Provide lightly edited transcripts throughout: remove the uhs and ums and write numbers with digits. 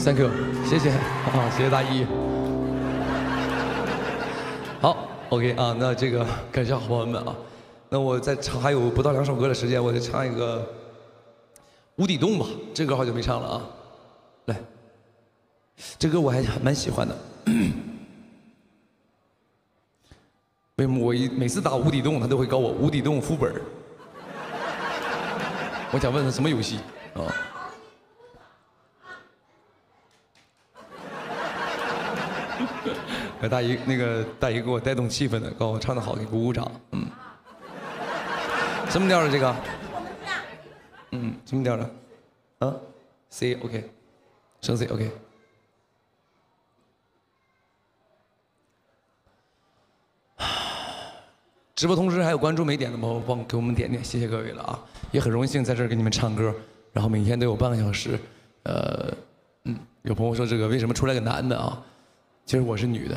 ，Thank you， 谢谢啊，谢谢大一。好 ，OK 啊，那这个感谢好朋友们啊，那我再唱还有不到2首歌的时间，我再唱一个《无底洞》吧，这歌好久没唱了啊，来，这歌我还蛮喜欢的。为什么我每次打无底洞，他都会告我无底洞副本？我想问他什么游戏啊？大姨大姨给我带动气氛的，告诉我唱得好，给鼓鼓掌。嗯，什么调的这个？嗯，什么调的？啊 ，C OK， 升 C OK。直播同时还有关注没点的吗？帮给我们点点，谢谢各位了啊！也很荣幸在这儿给你们唱歌，然后每天都有半个小时。有朋友说这个为什么出来个男的啊？其实我是女的，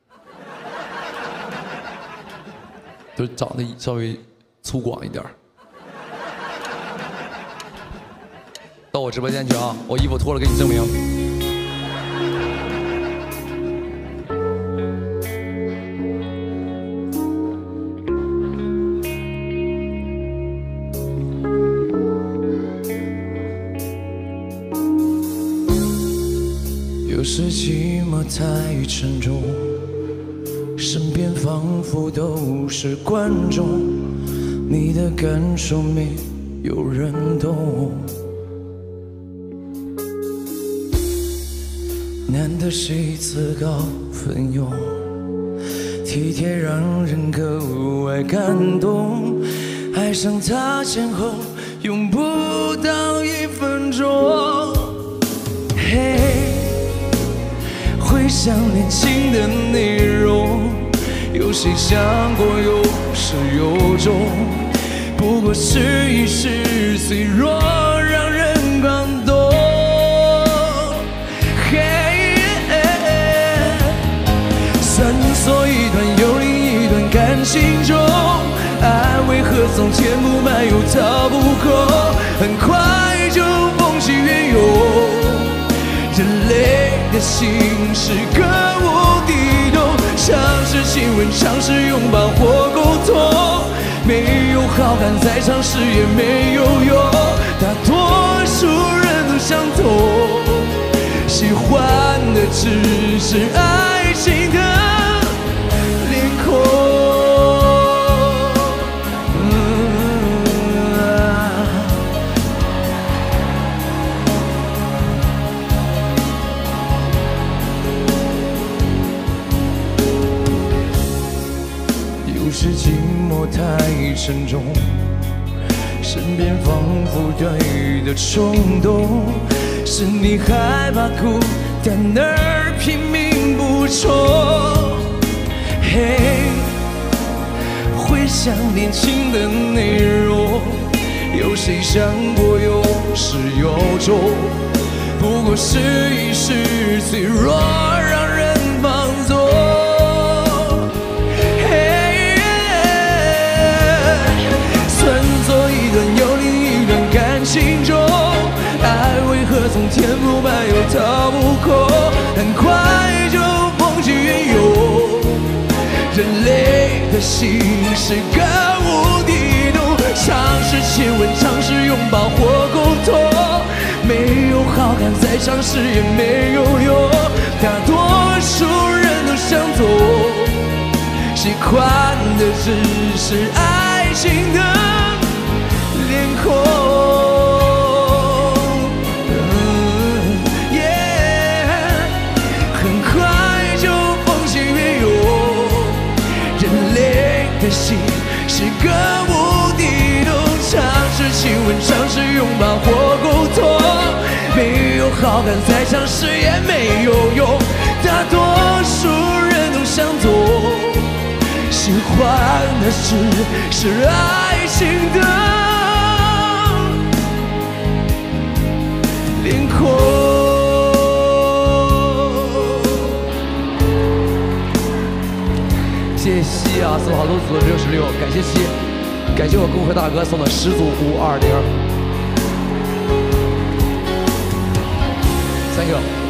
就长得稍微粗犷一点。到我直播间去啊！我衣服脱了给你证明。有时寂寞太沉重，身边仿佛都是观众，你的感受没有人懂。难得谁自告奋勇，体贴让人格外感动，爱上他前后用不到1分钟。嘿，回想年轻的内容，有谁想过有始有终？不过试一试，脆弱让人感动。算错一段又另一段感情中，爱为何从前不慢又逃不过？很快就风起云涌，人类的心是个无底洞，尝试亲吻，尝试拥抱或沟通，没有好感再尝试也没有用，大多数人都相同，喜欢的只是爱情的脸孔。有时寂寞太沉重，身边仿佛对的冲动，是你害怕孤单而拼命补充。嘿，回想年轻的内容，有谁想过有始有终？不过试一试，脆弱让人放纵。有另一段感情中，爱为何从前不慢又逃不过？很快就风起云涌，人类的心是个无底洞，尝试亲吻，尝试拥抱或沟通，没有好感再尝试也没有用，大多数人都相同，喜欢的只是爱情的脸孔。很快就风起云涌，人类的心是个无底洞，尝试亲吻，尝试拥抱或沟通，没有好感再尝试也没有用，大多数人都相同，喜欢的是爱情的脸孔。谢谢西啊，送好多组的66，感谢西，感谢我共和大哥送的10组520，3个。